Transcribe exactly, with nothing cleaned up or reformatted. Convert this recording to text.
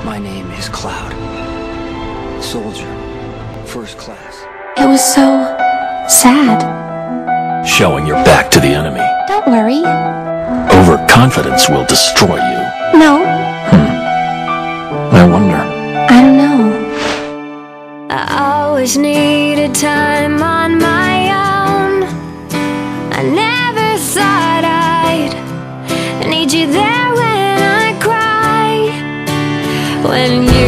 My name is Cloud. Soldier. First class. It was so sad. Showing your back to the enemy. Don't worry. Overconfidence will destroy you. No. Hmm. I wonder. I don't know. I always needed time on my own. I never thought I'd need you there when I cry. When you